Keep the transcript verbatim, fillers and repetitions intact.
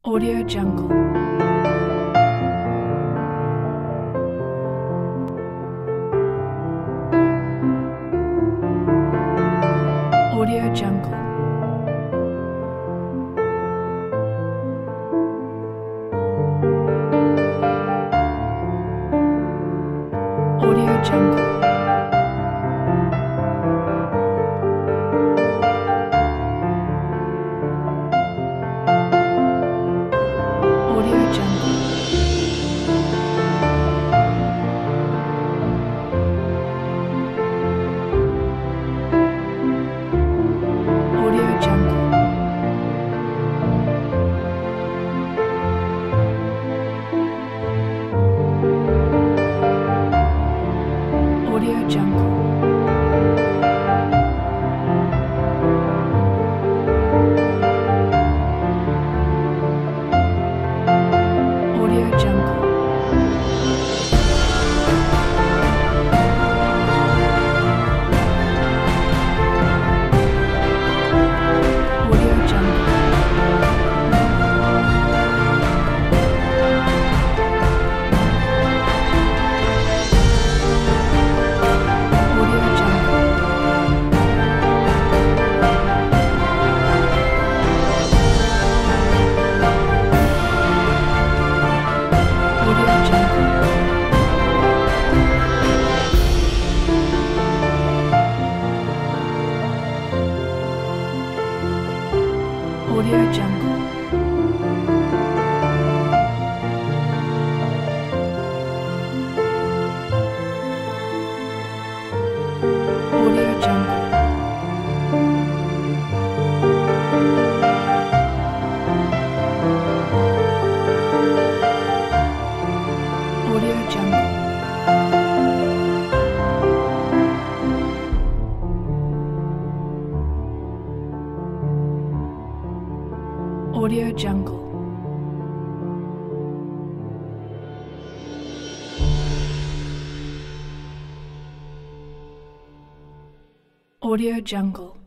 Audio Jungle. Audio Jungle. Audio Jungle. Audio Jungle. Audio Jungle. Audio Jungle. Audio Jungle. Audio Jungle. Audio Jungle. Audio Jungle. Audio Jungle. Audio Jungle. Audio Jungle. Audio Jungle. Audio Jungle.